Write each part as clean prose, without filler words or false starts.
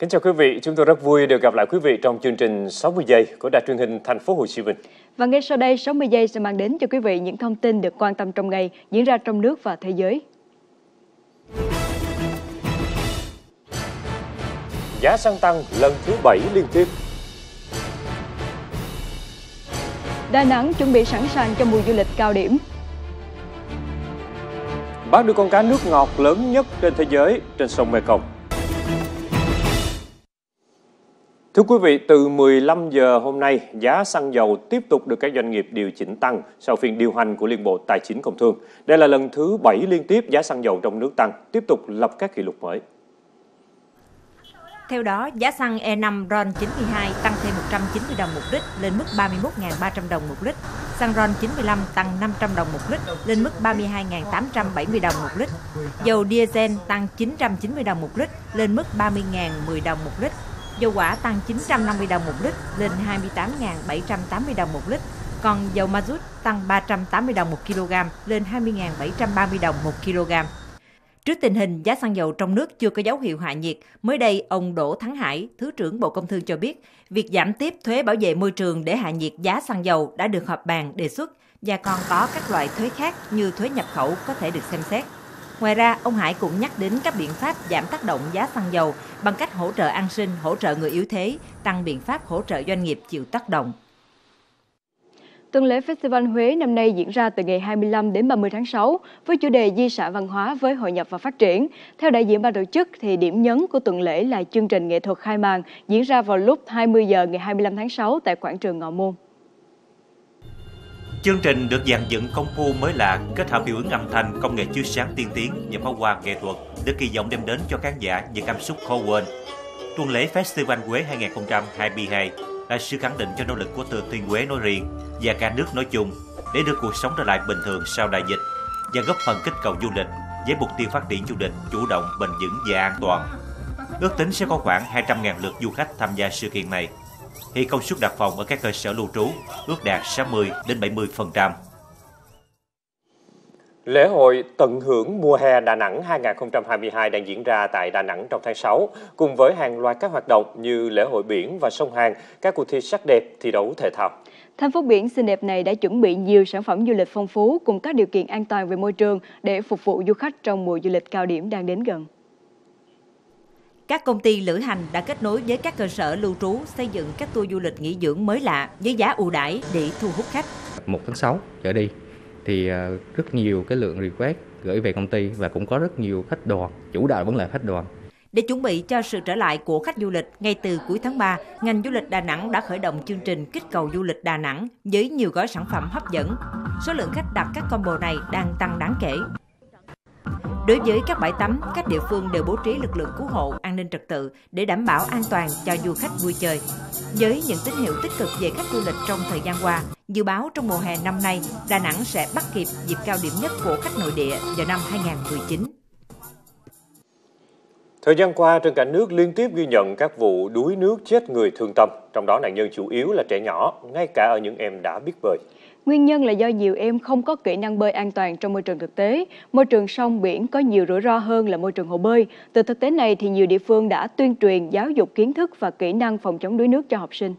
Kính chào quý vị, chúng tôi rất vui được gặp lại quý vị trong chương trình 60 giây của Đài truyền hình Thành phố Hồ Chí Minh. Và ngay sau đây, 60 giây sẽ mang đến cho quý vị những thông tin được quan tâm trong ngày diễn ra trong nước và thế giới. Giá xăng tăng lần thứ 7 liên tiếp. Đà Nẵng chuẩn bị sẵn sàng cho mùa du lịch cao điểm. Bắt được con cá nước ngọt lớn nhất trên thế giới trên sông Mekong. Thưa quý vị, từ 15 giờ hôm nay, giá xăng dầu tiếp tục được các doanh nghiệp điều chỉnh tăng sau phiên điều hành của Liên Bộ Tài chính Công Thương. Đây là lần thứ 7 liên tiếp giá xăng dầu trong nước tăng, tiếp tục lập các kỷ lục mới. Theo đó, giá xăng E5 RON92 tăng thêm 190 đồng một lít lên mức 31.300 đồng một lít. Xăng RON95 tăng 500 đồng một lít lên mức 32.870 đồng một lít. Dầu diesel tăng 990 đồng một lít lên mức 30.010 đồng một lít. Dầu hỏa tăng 950 đồng một lít lên 28.780 đồng một lít. Còn dầu ma rút tăng 380 đồng một kg lên 20.730 đồng một kg. Trước tình hình giá xăng dầu trong nước chưa có dấu hiệu hạ nhiệt, mới đây ông Đỗ Thắng Hải, Thứ trưởng Bộ Công Thương cho biết, việc giảm tiếp thuế bảo vệ môi trường để hạ nhiệt giá xăng dầu đã được họp bàn đề xuất và còn có các loại thuế khác như thuế nhập khẩu có thể được xem xét. Ngoài ra, ông Hải cũng nhắc đến các biện pháp giảm tác động giá xăng dầu bằng cách hỗ trợ an sinh, hỗ trợ người yếu thế, tăng biện pháp hỗ trợ doanh nghiệp chịu tác động. Tuần lễ Festival Huế năm nay diễn ra từ ngày 25 đến 30 tháng 6 với chủ đề Di sản văn hóa với hội nhập và phát triển. Theo đại diện ban tổ chức thì điểm nhấn của tuần lễ là chương trình nghệ thuật khai màn diễn ra vào lúc 20 giờ ngày 25 tháng 6 tại quảng trường Ngọ Môn. Chương trình được dàn dựng công phu mới lạ, kết hợp hiệu ứng âm thanh, công nghệ chiếu sáng tiên tiến và pháo hoa nghệ thuật được kỳ vọng đem đến cho khán giả những cảm xúc khó quên. Tuần lễ Festival Huế 2022 là sự khẳng định cho nỗ lực của Thừa Thiên Huế nói riêng và cả nước nói chung để đưa cuộc sống trở lại bình thường sau đại dịch và góp phần kích cầu du lịch với mục tiêu phát triển du lịch chủ động, bền vững và an toàn. Ước tính sẽ có khoảng 200.000 lượt du khách tham gia sự kiện này. Hiện công suất đặt phòng ở các cơ sở lưu trú ước đạt 60 đến 70%. Lễ hội Tận hưởng mùa hè Đà Nẵng 2022 đang diễn ra tại Đà Nẵng trong tháng 6, cùng với hàng loạt các hoạt động như lễ hội biển và sông Hàn, các cuộc thi sắc đẹp, thi đấu thể thao. Thành phố biển xinh đẹp này đã chuẩn bị nhiều sản phẩm du lịch phong phú cùng các điều kiện an toàn về môi trường để phục vụ du khách trong mùa du lịch cao điểm đang đến gần. Các công ty lữ hành đã kết nối với các cơ sở lưu trú xây dựng các tour du lịch nghỉ dưỡng mới lạ với giá ưu đãi để thu hút khách. 1 tháng 6 trở đi thì rất nhiều cái lượng request gửi về công ty và cũng có rất nhiều khách đoàn, chủ đạo vẫn là khách đoàn. Để chuẩn bị cho sự trở lại của khách du lịch, ngay từ cuối tháng 3, ngành du lịch Đà Nẵng đã khởi động chương trình kích cầu du lịch Đà Nẵng với nhiều gói sản phẩm hấp dẫn. Số lượng khách đặt các combo này đang tăng đáng kể. Đối với các bãi tắm, các địa phương đều bố trí lực lượng cứu hộ, an ninh trật tự để đảm bảo an toàn cho du khách vui chơi. Với những tín hiệu tích cực về khách du lịch trong thời gian qua, dự báo trong mùa hè năm nay, Đà Nẵng sẽ bắt kịp dịp cao điểm nhất của khách nội địa vào năm 2019. Thời gian qua, trên cả nước liên tiếp ghi nhận các vụ đuối nước chết người thương tâm, trong đó nạn nhân chủ yếu là trẻ nhỏ, ngay cả ở những em đã biết bơi. Nguyên nhân là do nhiều em không có kỹ năng bơi an toàn trong môi trường thực tế. Môi trường sông biển có nhiều rủi ro hơn là môi trường hồ bơi. Từ thực tế này thì nhiều địa phương đã tuyên truyền giáo dục kiến thức và kỹ năng phòng chống đuối nước cho học sinh.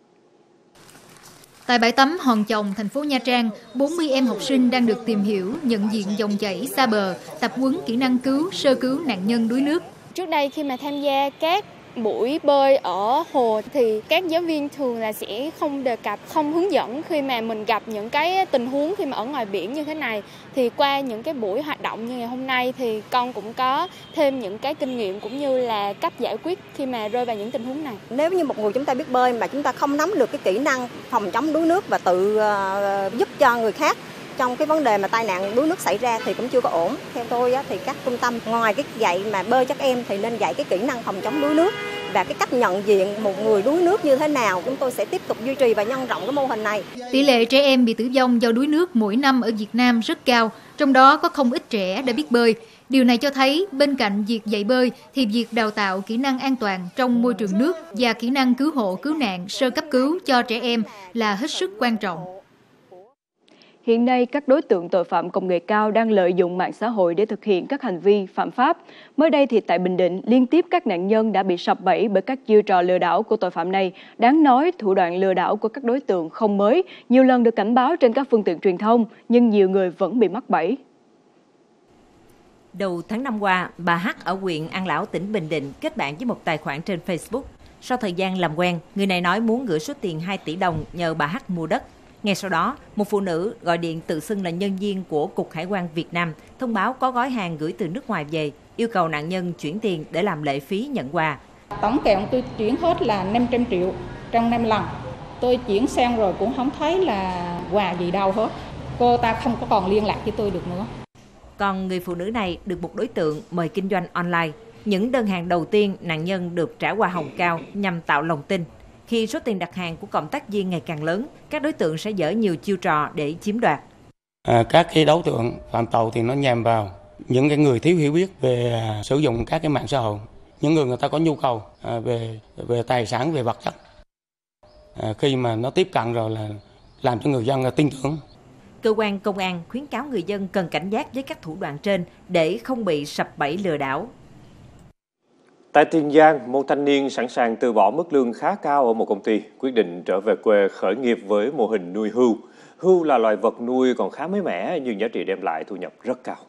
Tại bãi tắm Hòn Chồng, thành phố Nha Trang, 40 em học sinh đang được tìm hiểu, nhận diện dòng chảy xa bờ, tập huấn kỹ năng sơ cứu nạn nhân đuối nước. Trước đây khi mà tham gia các buổi bơi ở hồ thì các giáo viên thường là sẽ không đề cập, không hướng dẫn khi mà mình gặp những cái tình huống khi mà ở ngoài biển như thế này. Thì qua những cái buổi hoạt động như ngày hôm nay thì con cũng có thêm những cái kinh nghiệm cũng như là cách giải quyết khi mà rơi vào những tình huống này. Nếu như một người chúng ta biết bơi mà chúng ta không nắm được cái kỹ năng phòng chống đuối nước và tự giúp cho người khác trong cái vấn đề mà tai nạn đuối nước xảy ra thì cũng chưa có ổn. Theo tôi thì các trung tâm ngoài cái dạy mà bơi cho các em thì nên dạy cái kỹ năng phòng chống đuối nước và cái cách nhận diện một người đuối nước như thế nào. Chúng tôi sẽ tiếp tục duy trì và nhân rộng cái mô hình này. Tỷ lệ trẻ em bị tử vong do đuối nước mỗi năm ở Việt Nam rất cao, trong đó có không ít trẻ đã biết bơi. Điều này cho thấy bên cạnh việc dạy bơi thì việc đào tạo kỹ năng an toàn trong môi trường nước và kỹ năng cứu hộ cứu nạn, sơ cấp cứu cho trẻ em là hết sức quan trọng. Hiện nay, các đối tượng tội phạm công nghệ cao đang lợi dụng mạng xã hội để thực hiện các hành vi phạm pháp. Mới đây thì tại Bình Định, liên tiếp các nạn nhân đã bị sập bẫy bởi các chiêu trò lừa đảo của tội phạm này. Đáng nói, thủ đoạn lừa đảo của các đối tượng không mới, nhiều lần được cảnh báo trên các phương tiện truyền thông, nhưng nhiều người vẫn bị mắc bẫy. Đầu tháng 5 qua, bà H ở huyện An Lão, tỉnh Bình Định kết bạn với một tài khoản trên Facebook. Sau thời gian làm quen, người này nói muốn gửi số tiền 2 tỷ đồng nhờ bà H mua đất. Ngay sau đó, một phụ nữ gọi điện tự xưng là nhân viên của Cục Hải quan Việt Nam, thông báo có gói hàng gửi từ nước ngoài về, yêu cầu nạn nhân chuyển tiền để làm lệ phí nhận quà. Tổng cộng tôi chuyển hết là 500 triệu trong 5 lần. Tôi chuyển sang rồi cũng không thấy là quà gì đâu hết. Cô ta không có còn liên lạc với tôi được nữa. Còn người phụ nữ này được một đối tượng mời kinh doanh online. Những đơn hàng đầu tiên, nạn nhân được trả hoa hồng cao nhằm tạo lòng tin. Khi số tiền đặt hàng của cộng tác viên ngày càng lớn, các đối tượng sẽ dở nhiều chiêu trò để chiếm đoạt. Các cái đối tượng phạm tội thì nó nhằm vào những cái người thiếu hiểu biết về sử dụng các cái mạng xã hội, những người ta có nhu cầu về tài sản, về vật chất. Khi mà nó tiếp cận rồi là làm cho người dân tin tưởng. Cơ quan công an khuyến cáo người dân cần cảnh giác với các thủ đoạn trên để không bị sập bẫy lừa đảo. Tại Tiền Giang, một thanh niên sẵn sàng từ bỏ mức lương khá cao ở một công ty, quyết định trở về quê khởi nghiệp với mô hình nuôi hươu. Hươu là loài vật nuôi còn khá mới mẻ nhưng giá trị đem lại thu nhập rất cao.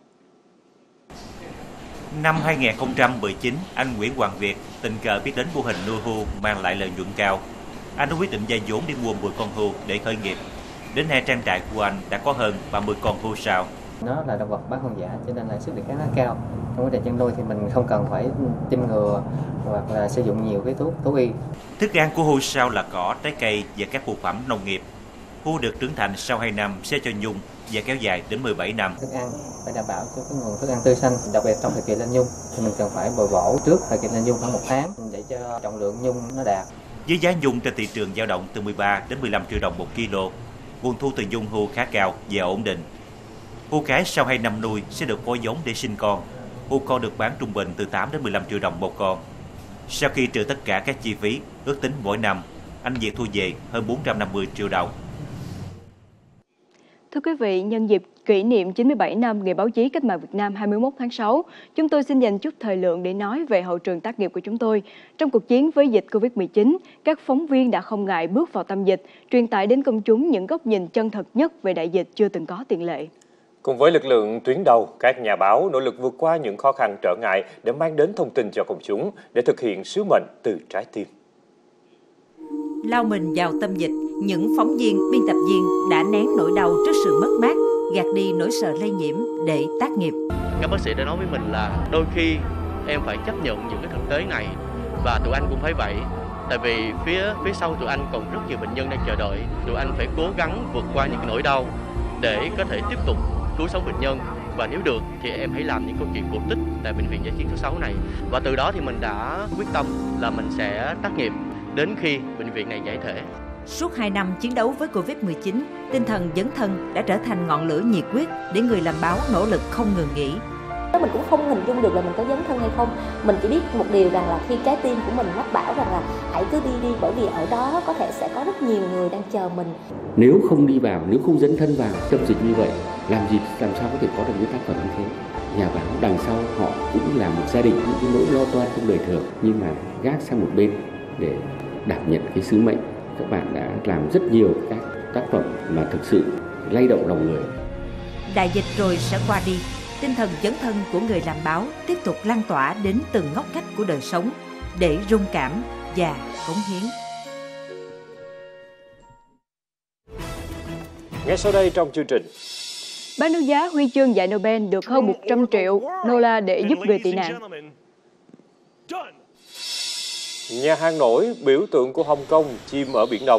Năm 2019, anh Nguyễn Hoàng Việt tình cờ biết đến mô hình nuôi hươu mang lại lợi nhuận cao. Anh đã quyết định vay vốn đi mua 10 con hươu để khởi nghiệp. Đến nay trang trại của anh đã có hơn 30 con hươu sào. Nó là động vật bán hoang dã cho nên là sức đề kháng nó cao. Trong quá trình chăn nuôi thì mình không cần phải tiêm ngừa hoặc là sử dụng nhiều cái thuốc thú y. Thức ăn của hươu sào là cỏ, trái cây và các phụ phẩm nông nghiệp. Hươu được trưởng thành sau 2 năm sẽ cho nhung và kéo dài đến 17 năm. Thức ăn phải đảm bảo cho cái nguồn thức ăn tươi xanh, đặc biệt trong thời kỳ lên nhung thì mình cần phải bồi bổ trước thời kỳ lên nhung khoảng 1 tháng để cho trọng lượng nhung nó đạt. Với giá nhung trên thị trường dao động từ 13 đến 15 triệu đồng 1 kg. Nguồn thu từ nhung hươu khá cao và ổn định. Hươu cái sau 2 năm nuôi sẽ được phối giống để sinh con. Hươu con được bán trung bình từ 8 đến 15 triệu đồng một con. Sau khi trừ tất cả các chi phí, ước tính mỗi năm, anh Việt thu về hơn 450 triệu đồng. Thưa quý vị, nhân dịp kỷ niệm 97 năm Ngày báo chí Cách mạng Việt Nam 21 tháng 6, chúng tôi xin dành chút thời lượng để nói về hậu trường tác nghiệp của chúng tôi. Trong cuộc chiến với dịch Covid-19, các phóng viên đã không ngại bước vào tâm dịch, truyền tải đến công chúng những góc nhìn chân thật nhất về đại dịch chưa từng có tiền lệ. Cùng với lực lượng tuyến đầu, các nhà báo nỗ lực vượt qua những khó khăn trở ngại để mang đến thông tin cho công chúng, để thực hiện sứ mệnh từ trái tim. Lao mình vào tâm dịch, những phóng viên, biên tập viên đã nén nỗi đau trước sự mất mát, gạt đi nỗi sợ lây nhiễm để tác nghiệp. Các bác sĩ đã nói với mình là đôi khi em phải chấp nhận những cái thực tế này, và tụi anh cũng phải vậy. Tại vì phía sau tụi anh còn rất nhiều bệnh nhân đang chờ đợi. Tụi anh phải cố gắng vượt qua những nỗi đau để có thể tiếp tục cứu sống bệnh nhân. Và nếu được thì em hãy làm những câu chuyện cổ tích tại Bệnh viện Dã chiến số 6 này. Và từ đó thì mình đã quyết tâm là mình sẽ tác nghiệp đến khi bệnh viện này giải thể. Suốt 2 năm chiến đấu với Covid-19, tinh thần dấn thân đã trở thành ngọn lửa nhiệt huyết để người làm báo nỗ lực không ngừng nghỉ. Mình cũng không hình dung được là mình có dấn thân hay không. Mình chỉ biết một điều rằng là khi trái tim của mình mách bảo rằng là hãy cứ đi, bởi vì ở đó có thể sẽ có rất nhiều người đang chờ mình. Nếu không đi vào, nếu không dấn thân vào tâm dịch như vậy, làm sao có thể có được những tác phẩm như thế? Nhà báo đằng sau họ cũng là một gia đình, những cái nỗi lo toan trong đời thường, nhưng mà gác sang một bên để đảm nhận cái sứ mệnh. Các bạn đã làm rất nhiều các tác phẩm mà thực sự lay động lòng người. Đại dịch rồi sẽ qua đi, tinh thần dấn thân của người làm báo tiếp tục lan tỏa đến từng ngóc ngách của đời sống để rung cảm và cống hiến. Ngay sau đây trong chương trình, Ban đấu giá huy chương giải Nobel được hơn 100 triệu đô la để giúp người tị nạn. Nhà hàng nổi biểu tượng của Hồng Kông chìm ở Biển Đông.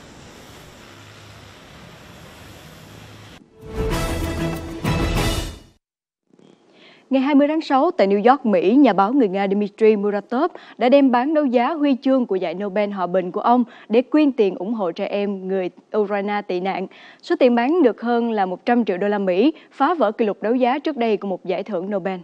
Ngày 20 tháng 6, tại New York, Mỹ, nhà báo người Nga Dmitry Muratov đã đem bán đấu giá huy chương của giải Nobel Hòa bình của ông để quyên tiền ủng hộ trẻ em người Ukraine tị nạn. Số tiền bán được hơn là 100 triệu đô la Mỹ, phá vỡ kỷ lục đấu giá trước đây của một giải thưởng Nobel.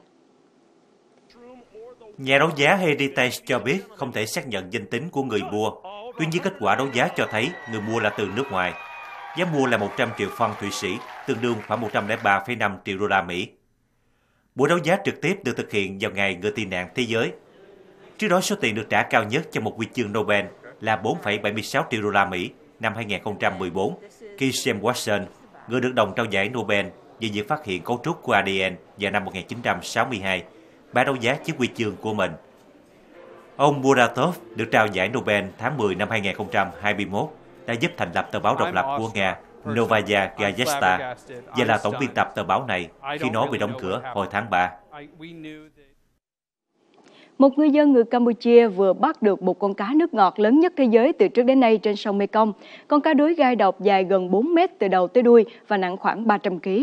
Nhà đấu giá Heritage cho biết không thể xác nhận danh tính của người mua. Tuy nhiên kết quả đấu giá cho thấy người mua là từ nước ngoài. Giá mua là 100 triệu franc Thụy Sĩ, tương đương khoảng 103,5 triệu đô la Mỹ. Buổi đấu giá trực tiếp được thực hiện vào ngày người tị nạn thế giới. Trước đó, số tiền được trả cao nhất cho một huy chương Nobel là 4,76 triệu đô la Mỹ năm 2014, khi James Watson, người được đồng trao giải Nobel về việc phát hiện cấu trúc của ADN vào năm 1962, bán đấu giá chiếc huy chương của mình. Ông Muratov được trao giải Nobel tháng 10 năm 2021 đã giúp thành lập tờ báo độc lập của Nga Novaya Gazeta và là tổng biên tập tờ báo này khi nó bị đóng cửa hồi tháng 3. Một ngư dân người Campuchia vừa bắt được một con cá nước ngọt lớn nhất thế giới từ trước đến nay trên sông Mekong. Con cá đuối gai độc dài gần 4 mét từ đầu tới đuôi và nặng khoảng 300 kg.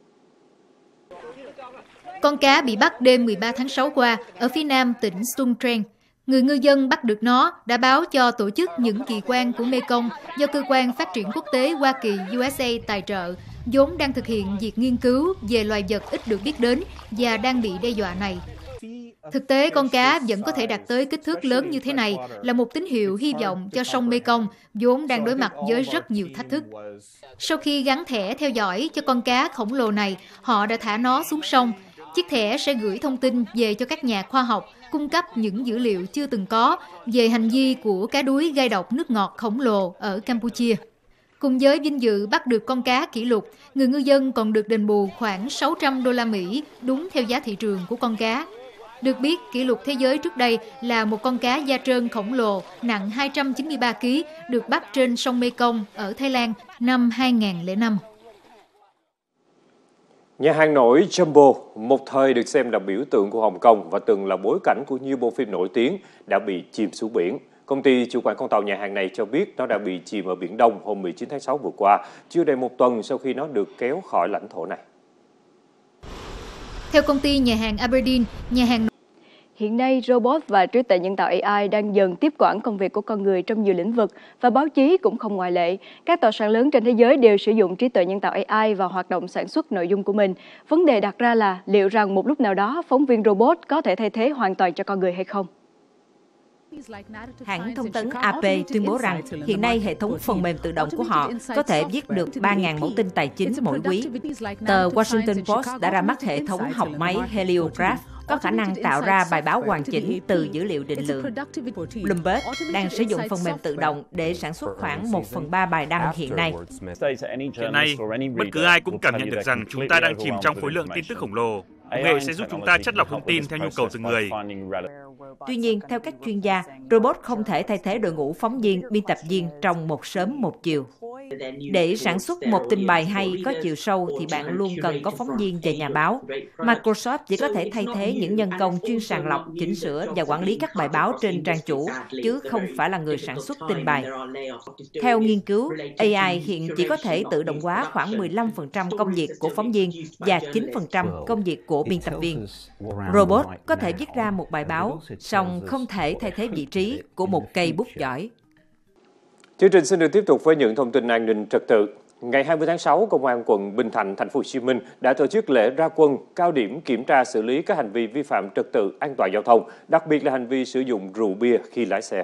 Con cá bị bắt đêm 13 tháng 6 qua ở phía nam tỉnh Stung Treng. Người ngư dân bắt được nó đã báo cho tổ chức những kỳ quan của Mekong do Cơ quan Phát triển Quốc tế Hoa Kỳ USA tài trợ, vốn đang thực hiện việc nghiên cứu về loài vật ít được biết đến và đang bị đe dọa này. Thực tế, con cá vẫn có thể đạt tới kích thước lớn như thế này là một tín hiệu hy vọng cho sông Mekong, vốn đang đối mặt với rất nhiều thách thức. Sau khi gắn thẻ theo dõi cho con cá khổng lồ này, họ đã thả nó xuống sông. Chiếc thẻ sẽ gửi thông tin về cho các nhà khoa học, cung cấp những dữ liệu chưa từng có về hành vi của cá đuối gai độc nước ngọt khổng lồ ở Campuchia. Cùng với vinh dự bắt được con cá kỷ lục, người ngư dân còn được đền bù khoảng 600 đô la Mỹ đúng theo giá thị trường của con cá. Được biết, kỷ lục thế giới trước đây là một con cá da trơn khổng lồ nặng 293 kg được bắt trên sông Mekong ở Thái Lan năm 2005. Nhà hàng nổi Jumbo, một thời được xem là biểu tượng của Hồng Kông và từng là bối cảnh của nhiều bộ phim nổi tiếng, đã bị chìm xuống biển. Công ty chủ quản con tàu nhà hàng này cho biết nó đã bị chìm ở Biển Đông hôm 19 tháng 6 vừa qua, chưa đầy một tuần sau khi nó được kéo khỏi lãnh thổ này. Theo công ty nhà hàng Aberdeen, nhà hàng hiện nay, robot và trí tuệ nhân tạo AI đang dần tiếp quản công việc của con người trong nhiều lĩnh vực và báo chí cũng không ngoại lệ. Các tòa soạn lớn trên thế giới đều sử dụng trí tuệ nhân tạo AI vào hoạt động sản xuất nội dung của mình. Vấn đề đặt ra là liệu rằng một lúc nào đó phóng viên robot có thể thay thế hoàn toàn cho con người hay không? Hãng thông tấn AP tuyên bố rằng hiện nay hệ thống phần mềm tự động của họ có thể viết được 3.000 mẫu tin tài chính mỗi quý. Tờ Washington Post đã ra mắt hệ thống học máy Heliograph có khả năng tạo ra bài báo hoàn chỉnh từ dữ liệu định lượng. Bloomberg đang sử dụng phần mềm tự động để sản xuất khoảng 1/3 bài đăng hiện nay. Hiện nay, bất cứ ai cũng cảm nhận được rằng chúng ta đang chìm trong khối lượng tin tức khổng lồ. Công nghệ sẽ giúp chúng ta chắt lọc thông tin theo nhu cầu từng người. Tuy nhiên, theo các chuyên gia, robot không thể thay thế đội ngũ phóng viên, biên tập viên trong một sớm một chiều. Để sản xuất một tin bài hay có chiều sâu thì bạn luôn cần có phóng viên và nhà báo. Microsoft chỉ có thể thay thế những nhân công chuyên sàng lọc, chỉnh sửa và quản lý các bài báo trên trang chủ, chứ không phải là người sản xuất tin bài. Theo nghiên cứu, AI hiện chỉ có thể tự động hóa khoảng 15% công việc của phóng viên và 9% công việc của biên tập viên. Robot có thể viết ra một bài báo, song không thể thay thế vị trí của một cây bút giỏi. Chương trình xin được tiếp tục với những thông tin an ninh trật tự. Ngày 20 tháng 6, Công an quận Bình Thạnh, thành phố Hồ Chí Minh đã tổ chức lễ ra quân cao điểm kiểm tra xử lý các hành vi vi phạm trật tự an toàn giao thông, đặc biệt là hành vi sử dụng rượu bia khi lái xe.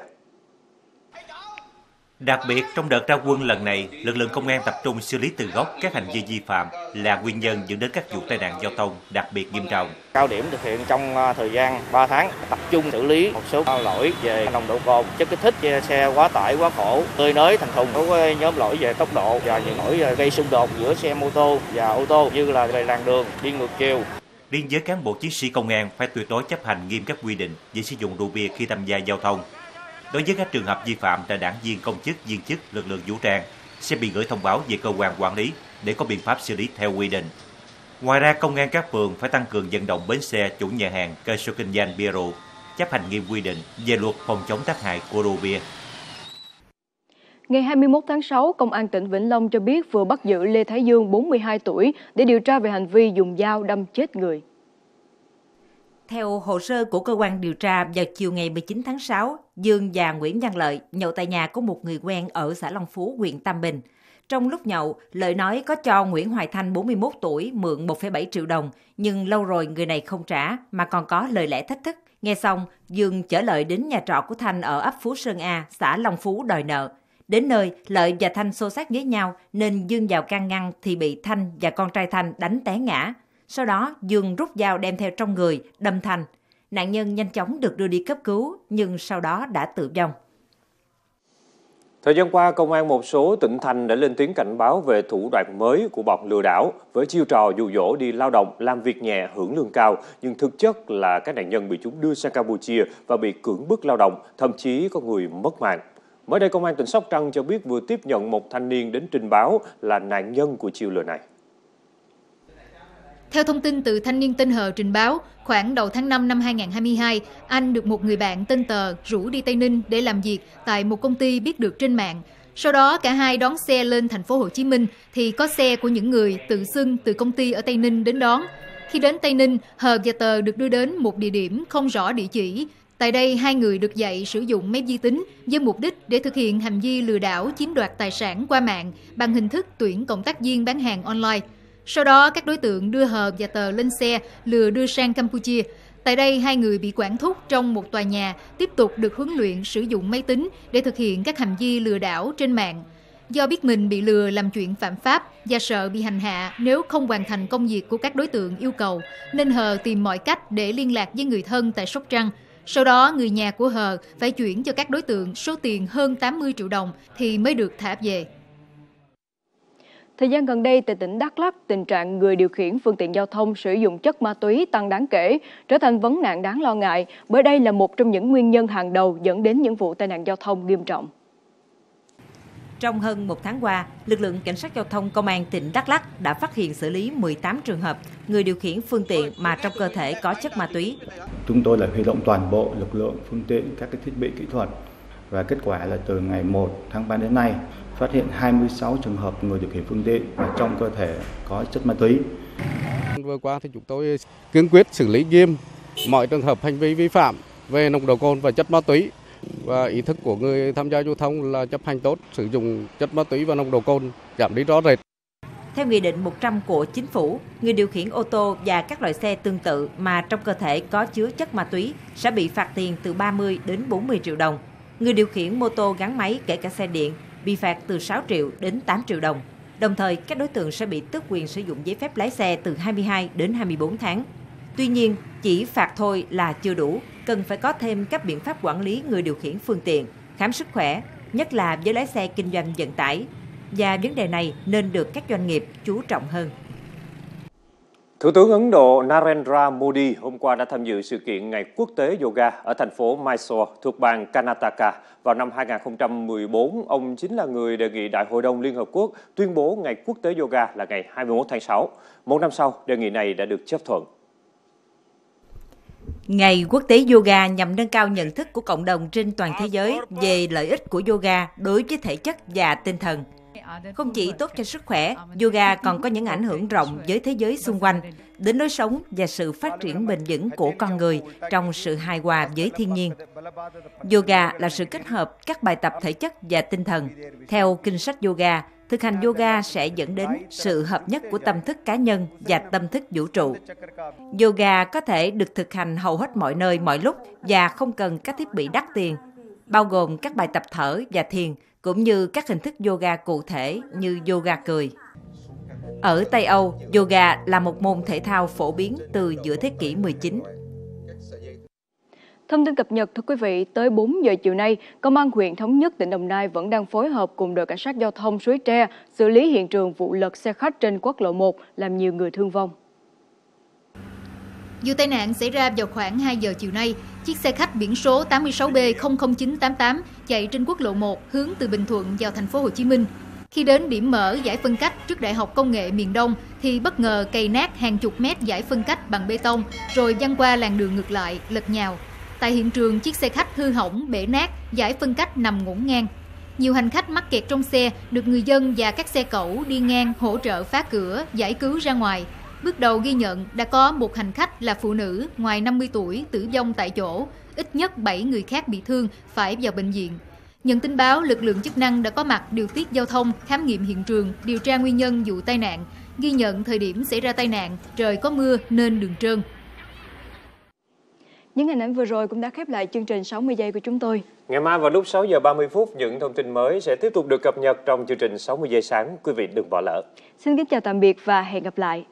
Đặc biệt, trong đợt ra quân lần này, lực lượng công an tập trung xử lý từ gốc các hành vi vi phạm là nguyên nhân dẫn đến các vụ tai nạn giao thông đặc biệt nghiêm trọng. Cao điểm thực hiện trong thời gian 3 tháng, tập trung xử lý một số lỗi về nồng độ cồn, chất kích thích, xe quá tải, quá khổ, cơi nới thành thùng, có nhóm lỗi về tốc độ và những lỗi gây xung đột giữa xe mô tô và ô tô như là về làn đường, đi ngược chiều. Riêng với cán bộ chiến sĩ công an phải tuyệt đối chấp hành nghiêm các quy định về sử dụng rượu bia khi tham gia giao thông. Đối với các trường hợp vi phạm là đảng viên, công chức, viên chức, lực lượng vũ trang sẽ bị gửi thông báo về cơ quan quản lý để có biện pháp xử lý theo quy định. Ngoài ra, công an các phường phải tăng cường vận động bến xe, chủ nhà hàng, cơ sở kinh doanh bia rượu chấp hành nghiêm quy định về luật phòng chống tác hại của rượu bia. Ngày 21 tháng 6, Công an tỉnh Vĩnh Long cho biết vừa bắt giữ Lê Thái Dương, 42 tuổi, để điều tra về hành vi dùng dao đâm chết người. Theo hồ sơ của cơ quan điều tra, vào chiều ngày 19 tháng 6, Dương và Nguyễn Văn Lợi nhậu tại nhà của một người quen ở xã Long Phú, huyện Tam Bình. Trong lúc nhậu, Lợi nói có cho Nguyễn Hoài Thanh, 41 tuổi, mượn 1,7 triệu đồng, nhưng lâu rồi người này không trả, mà còn có lời lẽ thách thức. Nghe xong, Dương chở Lợi đến nhà trọ của Thanh ở ấp Phú Sơn A, xã Long Phú đòi nợ. Đến nơi, Lợi và Thanh xô xát với nhau nên Dương vào can ngăn thì bị Thanh và con trai Thanh đánh té ngã. Sau đó, Dương rút dao đem theo trong người, đâm Thanh. Nạn nhân nhanh chóng được đưa đi cấp cứu nhưng sau đó đã tử vong. Thời gian qua, Công an một số tỉnh thành đã lên tiếng cảnh báo về thủ đoạn mới của bọn lừa đảo với chiêu trò dụ dỗ đi lao động, làm việc nhẹ, hưởng lương cao, nhưng thực chất là các nạn nhân bị chúng đưa sang Campuchia và bị cưỡng bức lao động, thậm chí có người mất mạng. Mới đây, Công an tỉnh Sóc Trăng cho biết vừa tiếp nhận một thanh niên đến trình báo là nạn nhân của chiêu lừa này. Theo thông tin từ thanh niên tên Hờ trình báo, khoảng đầu tháng 5 năm 2022, anh được một người bạn tên Tờ rủ đi Tây Ninh để làm việc tại một công ty biết được trên mạng. Sau đó cả hai đón xe lên thành phố Hồ Chí Minh thì có xe của những người tự xưng từ công ty ở Tây Ninh đến đón. Khi đến Tây Ninh, Hờ và Tờ được đưa đến một địa điểm không rõ địa chỉ. Tại đây, hai người được dạy sử dụng máy vi tính với mục đích để thực hiện hành vi lừa đảo chiếm đoạt tài sản qua mạng bằng hình thức tuyển cộng tác viên bán hàng online. Sau đó, các đối tượng đưa Hờ và Tờ lên xe, lừa đưa sang Campuchia. Tại đây, hai người bị quản thúc trong một tòa nhà, tiếp tục được huấn luyện sử dụng máy tính để thực hiện các hành vi lừa đảo trên mạng. Do biết mình bị lừa làm chuyện phạm pháp và sợ bị hành hạ nếu không hoàn thành công việc của các đối tượng yêu cầu, nên Hờ tìm mọi cách để liên lạc với người thân tại Sóc Trăng. Sau đó, người nhà của Hờ phải chuyển cho các đối tượng số tiền hơn 80 triệu đồng thì mới được thả về. Thời gian gần đây, tại tỉnh Đắk Lắk, tình trạng người điều khiển phương tiện giao thông sử dụng chất ma túy tăng đáng kể, trở thành vấn nạn đáng lo ngại, bởi đây là một trong những nguyên nhân hàng đầu dẫn đến những vụ tai nạn giao thông nghiêm trọng. Trong hơn một tháng qua, lực lượng cảnh sát giao thông công an tỉnh Đắk Lắk đã phát hiện xử lý 18 trường hợp người điều khiển phương tiện mà trong cơ thể có chất ma túy. Chúng tôi là huy động toàn bộ lực lượng, phương tiện, các thiết bị kỹ thuật và kết quả là từ ngày 1 tháng 3 đến nay phát hiện 26 trường hợp người điều khiển phương tiện và trong cơ thể có chất ma túy. Vừa qua thì chúng tôi kiên quyết xử lý nghiêm mọi trường hợp hành vi vi phạm về nồng độ cồn và chất ma túy, và ý thức của người tham gia giao thông là chấp hành tốt, sử dụng chất ma túy và nồng độ cồn giảm đi rõ rệt. Theo Nghị định 100 của Chính phủ, người điều khiển ô tô và các loại xe tương tự mà trong cơ thể có chứa chất ma túy sẽ bị phạt tiền từ 30 đến 40 triệu đồng. Người điều khiển mô tô gắn máy kể cả xe điện bị phạt từ 6 triệu đến 8 triệu đồng. Đồng thời, các đối tượng sẽ bị tước quyền sử dụng giấy phép lái xe từ 22 đến 24 tháng. Tuy nhiên, chỉ phạt thôi là chưa đủ, cần phải có thêm các biện pháp quản lý người điều khiển phương tiện, khám sức khỏe, nhất là với lái xe kinh doanh vận tải. Và vấn đề này nên được các doanh nghiệp chú trọng hơn. Thủ tướng Ấn Độ Narendra Modi hôm qua đã tham dự sự kiện Ngày Quốc tế Yoga ở thành phố Mysore thuộc bang Karnataka. Vào năm 2014, ông chính là người đề nghị Đại hội đồng Liên Hợp Quốc tuyên bố Ngày Quốc tế Yoga là ngày 21 tháng 6. Một năm sau, đề nghị này đã được chấp thuận. Ngày Quốc tế Yoga nhằm nâng cao nhận thức của cộng đồng trên toàn thế giới về lợi ích của yoga đối với thể chất và tinh thần. Không chỉ tốt cho sức khỏe, yoga còn có những ảnh hưởng rộng với thế giới xung quanh, đến lối sống và sự phát triển bền vững của con người trong sự hài hòa với thiên nhiên. Yoga là sự kết hợp các bài tập thể chất và tinh thần. Theo kinh sách yoga, thực hành yoga sẽ dẫn đến sự hợp nhất của tâm thức cá nhân và tâm thức vũ trụ. Yoga có thể được thực hành hầu hết mọi nơi, mọi lúc và không cần các thiết bị đắt tiền, bao gồm các bài tập thở và thiền, cũng như các hình thức yoga cụ thể như yoga cười. Ở Tây Âu, yoga là một môn thể thao phổ biến từ giữa thế kỷ 19. Thông tin cập nhật thưa quý vị, tới 4 giờ chiều nay, Công an huyện Thống Nhất, tỉnh Đồng Nai vẫn đang phối hợp cùng đội cảnh sát giao thông Suối Tre xử lý hiện trường vụ lật xe khách trên quốc lộ 1 làm nhiều người thương vong. Vụ tai nạn xảy ra vào khoảng 2 giờ chiều nay. Chiếc xe khách biển số 86B00988 chạy trên quốc lộ 1 hướng từ Bình Thuận vào thành phố Hồ Chí Minh. Khi đến điểm mở giải phân cách trước Đại học Công nghệ miền Đông thì bất ngờ cày nát hàng chục mét giải phân cách bằng bê tông rồi văng qua làn đường ngược lại, lật nhào. Tại hiện trường, chiếc xe khách hư hỏng, bể nát, giải phân cách nằm ngổn ngang. Nhiều hành khách mắc kẹt trong xe được người dân và các xe cẩu đi ngang hỗ trợ phá cửa, giải cứu ra ngoài. Bước đầu ghi nhận đã có một hành khách là phụ nữ ngoài 50 tuổi tử vong tại chỗ, ít nhất 7 người khác bị thương phải vào bệnh viện. Nhận tin báo, lực lượng chức năng đã có mặt điều tiết giao thông, khám nghiệm hiện trường, điều tra nguyên nhân vụ tai nạn. Ghi nhận thời điểm xảy ra tai nạn, trời có mưa nên đường trơn. Những hình ảnh vừa rồi cũng đã khép lại chương trình 60 giây của chúng tôi. Ngày mai vào lúc 6 giờ 30 phút, những thông tin mới sẽ tiếp tục được cập nhật trong chương trình 60 giây sáng. Quý vị đừng bỏ lỡ. Xin kính chào tạm biệt và hẹn gặp lại.